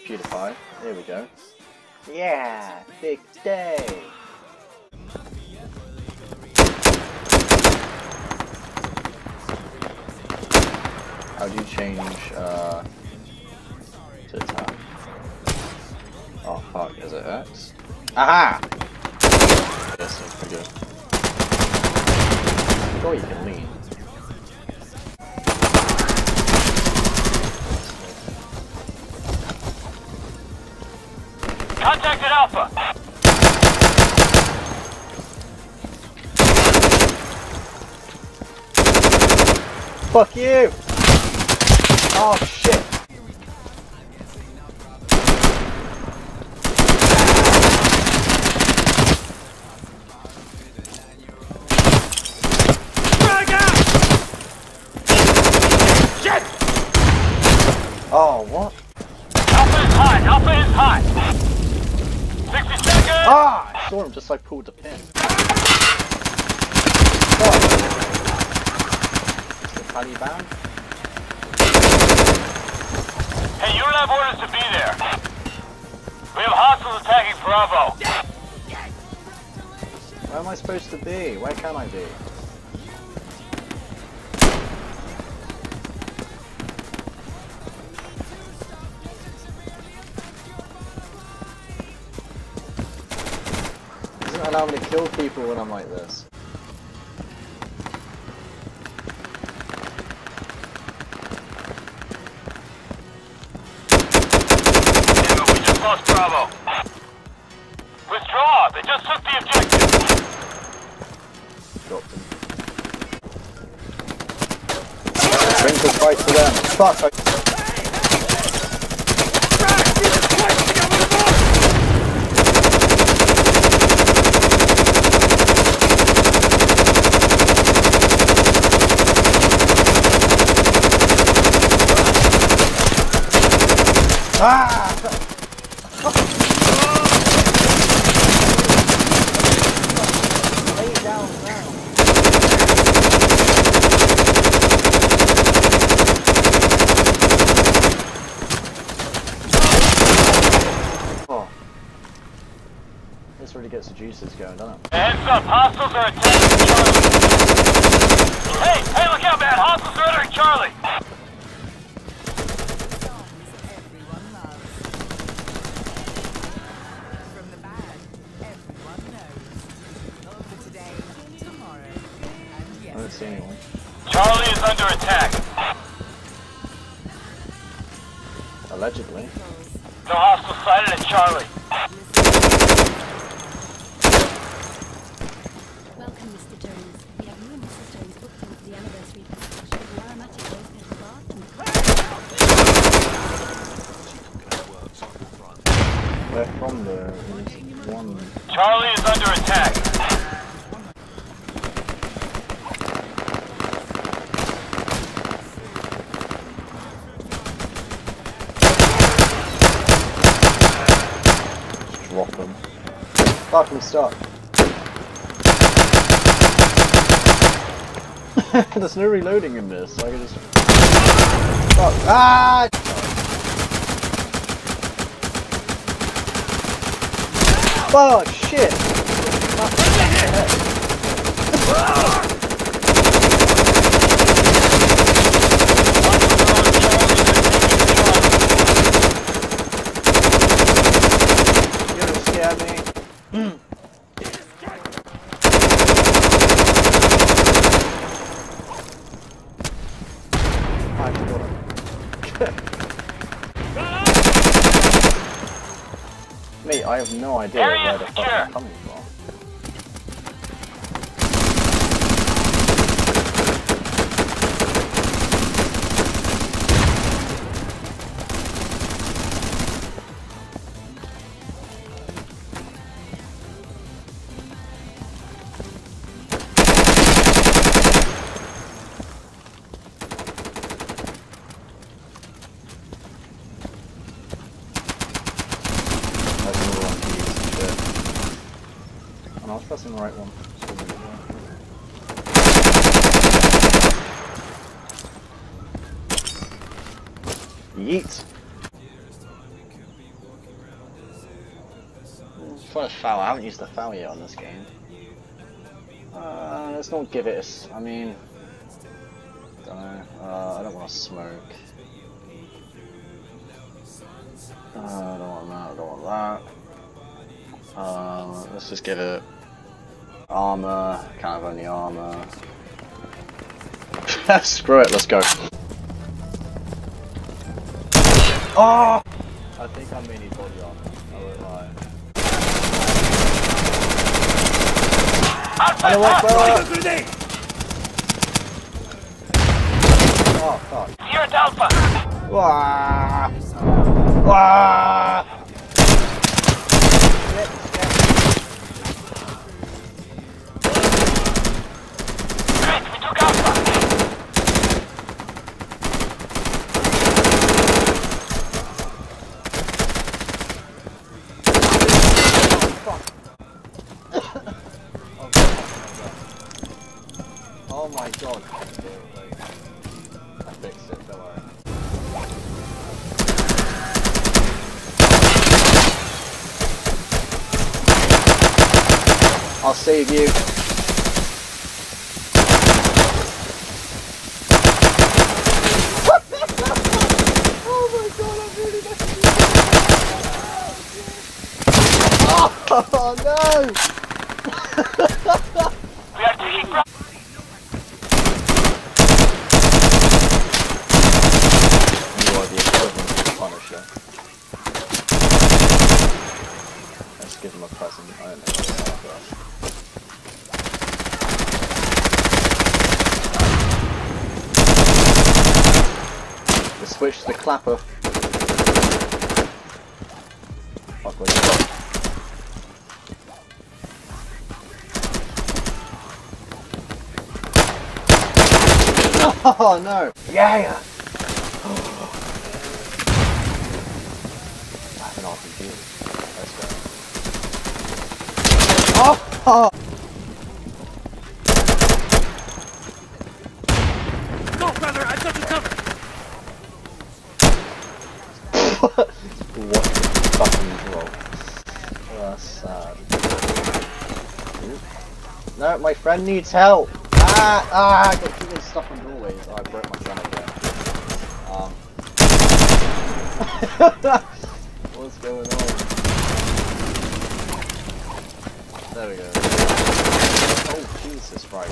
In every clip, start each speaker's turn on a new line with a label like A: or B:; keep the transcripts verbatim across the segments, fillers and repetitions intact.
A: PewDiePie. Here we go. Yeah, big day. How do you change uh, to attack? Oh fuck, is it X? Aha! Yes, that's pretty good. Oh, you can lean.
B: Contacted Alpha!
A: Fuck you! Oh shit!
B: Frag out! Shit!
A: Oh, what?
B: Alpha is hot! Alpha is hot! sixty seconds!
A: Ah! I saw him just like pulled the pin. Fuck! Is the Taliban?
B: Hey, you don't have orders to be there. We have hostiles attacking Bravo.
A: Where am I supposed to be? Where can I be? It doesn't allow me to kill people when I'm like this.
B: Lost Bravo. Withdraw! They just took the objective!
A: Dropped him. Bring the fight to them. Fuck! I Ah! Lay down now. Oh. This really gets the juices going, doesn't it?
B: Heads up, hostiles are attacking Charlie. Hey, hey, look out, man! Hostiles are entering Charlie!
A: I don't see anyone.
B: Charlie is under attack.
A: Allegedly.
B: No hostiles sighted at Charlie.
C: Welcome, Mister Jones. We have you and Missus Jones booked in for the anniversary package. The aromatic rose petal bath and
A: Where from there? One.
B: Charlie is under attack.
A: Drop them. Fuck me, stop. There's no reloading in this, so I can just... Fuck. Ah! Oh shit! Fuck. Mate, I have no idea
B: Area
A: where the fuck
B: secure.
A: I'm coming from. I was pressing the right one. Yeet. first foul. I haven't used the foul yet on this game. Uh, let's not give it a s I mean, don't know. Uh, I don't want to smoke. Uh, I don't want that. I don't want that. Uh, let's just give it armor. Can't have only armor. Screw it. Let's go. Oh! I think I may need body armor. I won't lie. I don't want to. Oh fuck.
B: Here at Alpha.
A: Wah! Wah!
B: Great, we took Alpha.
A: Oh my god. I fixed it, don't worry. I'll save you. Oh my god, I'm really messing this up. Oh no!
B: We are taking ground.
A: You are the equivalent of Punisher. Let's give him a present. I don't know what they are, but... Let's switch to the clapper. Fuck with it. Oh no! Yeah! I have an R P G. Let's go. Oh! Oh!
B: Go, brother! I've got you covered!
A: What the fucking roll? Oh, that's sad. No, my friend needs help! Ah! Ah! I got too many stuff on doorways. Oh, I broke my gun again. Um. What's going on? There we go. Oh, Jesus, right.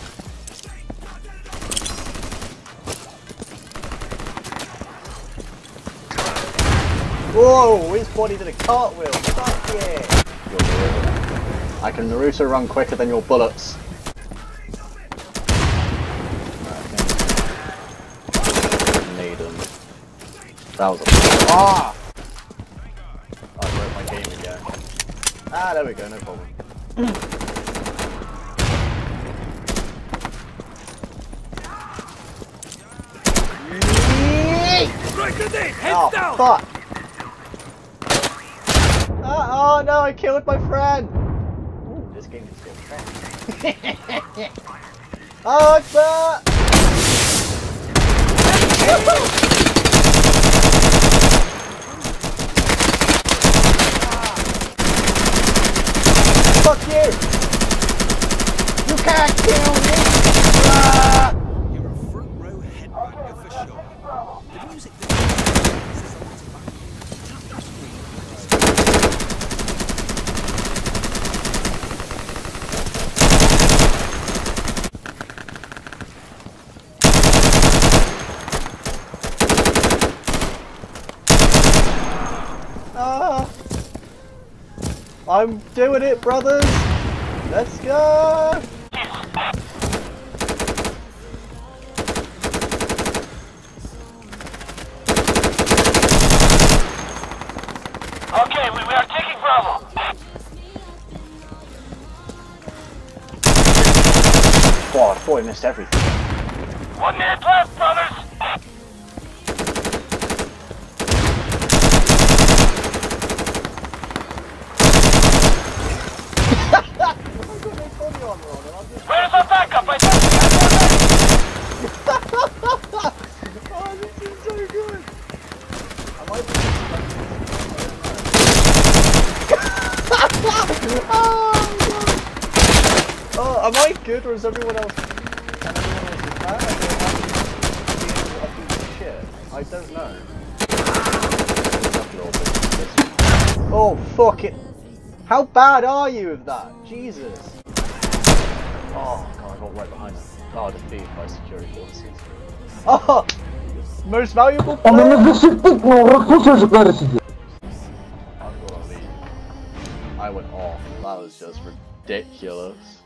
A: Whoa! His body did a cartwheel! Fuck yeah! You're Naruto. I can Naruto run quicker than your bullets. Need him. That was a. Ah! I broke my game again. Ah, there we go, no problem.
B: Right grenade! Heads
A: Oh,
B: down!
A: fuck! Ah, oh no, I killed my friend! Ooh, this game is still fun. Oh, it's that! Fuck you! You can't kill me! Ah!
D: You're a front row headbanger for sure. The music that
A: Ah! I'm doing it, brothers! Let's go!
B: Okay, we, we are taking Bravo.
A: Oh, I thought I missed everything.
B: One minute left, brothers. Where's our backup? I thought
A: Oh, this is so good! I might be Am I good or is everyone else? And everyone else is bad? Or am I being a piece of shit? I don't know. Oh fuck it! How bad are you with that? Jesus! Oh god, I got right behind them. Oh, defeated by security forces. Oh! Most valuable player!
E: I'm gonna stick no recruiters clarity.
A: I went off. That was just ridiculous.